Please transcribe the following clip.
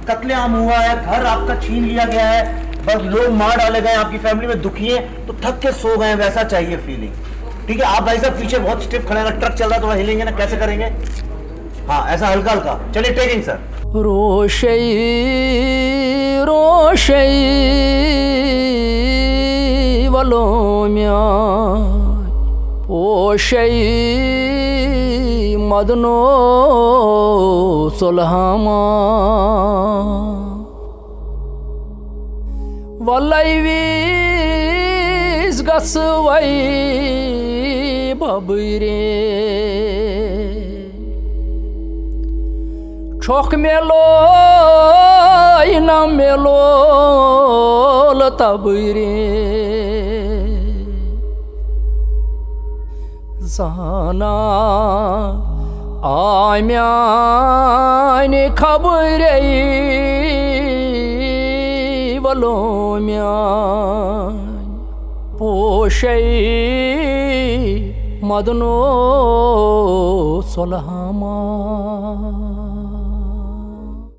कत्लेआम हुआ है, घर आपका छीन लिया गया है, बस लोग मार डाले गए, आपकी फैमिली में दुखी है, तो थक के सो गए, वैसा चाहिए फीलिंग। ठीक है, आप भाई साहब पीछे बहुत स्टिफ खड़े हैं, ट्रक चल रहा है थोड़ा हिलेंगे ना, कैसे करेंगे? हाँ ऐसा हल्का हल्का, चलिए टेकिंग सर। रोशई रोशई वलोम्या पोशई मदनो सुलहमा वलैवीस गसवै बबरे छोक मेलो न मेलो तबरे जाना आम्यान खबरे वलोम्यान पोशै मदनो सुलहमा।